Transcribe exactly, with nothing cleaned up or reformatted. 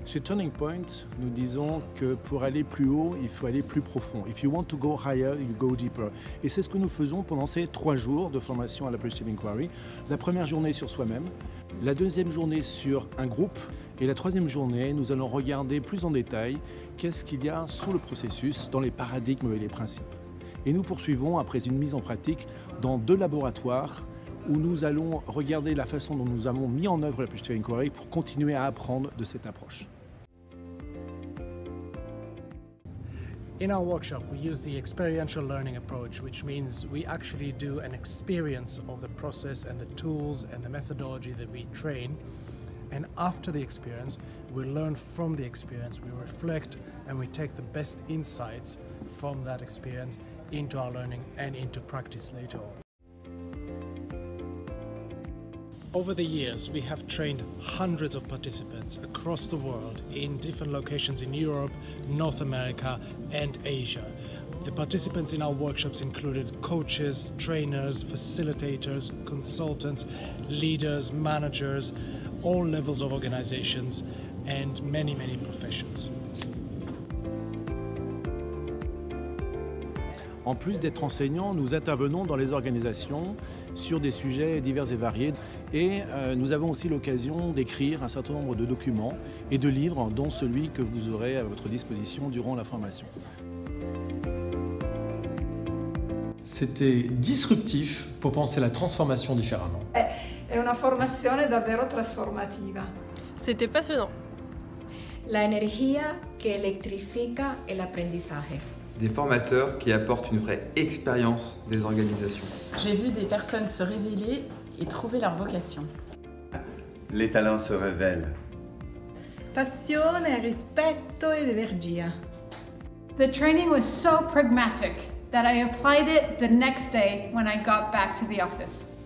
Chez Turning Point, nous disons que pour aller plus haut, il faut aller plus profond. If you want to go higher, you go deeper. Et c'est ce que nous faisons pendant ces trois jours de formation à l'Apprentice Inquiry. La première journée sur soi-même, la deuxième journée sur un groupe, et la troisième journée, nous allons regarder plus en détail qu'est-ce qu'il y a sous le processus, dans les paradigmes et les principes. Et nous poursuivons après une mise en pratique dans deux laboratoires où nous allons regarder la façon dont nous avons mis en œuvre l'Apprentice Inquiry pour continuer à apprendre de cette approche. In our workshop, we use the experiential learning approach, which means we actually do an experience of the process and the tools and the methodology that we train. And after the experience, we learn from the experience, we reflect, and we take the best insights from that experience into our learning and into practice later on. Over the years, we have trained hundreds of participants across the world in different locations in Europe, North America, and Asia. The participants in our workshops included coaches, trainers, facilitators, consultants, leaders, managers, all levels of organizations, and many, many professions. En plus d'être enseignants, nous intervenons dans les organisations sur des sujets divers et variés. Et euh, nous avons aussi l'occasion d'écrire un certain nombre de documents et de livres, dont celui que vous aurez à votre disposition durant la formation. C'était disruptif pour penser la transformation différemment. È una formazione davvero trasformativa. C'était passionnant. La energía que electrifica el aprendizaje. Des formateurs qui apportent une vraie expérience des organisations. J'ai vu des personnes se révéler et trouver leur vocation. Les talents se révèlent. Passione, rispetto ed energia. The training was so pragmatic that I applied it the next day when I got back to the office.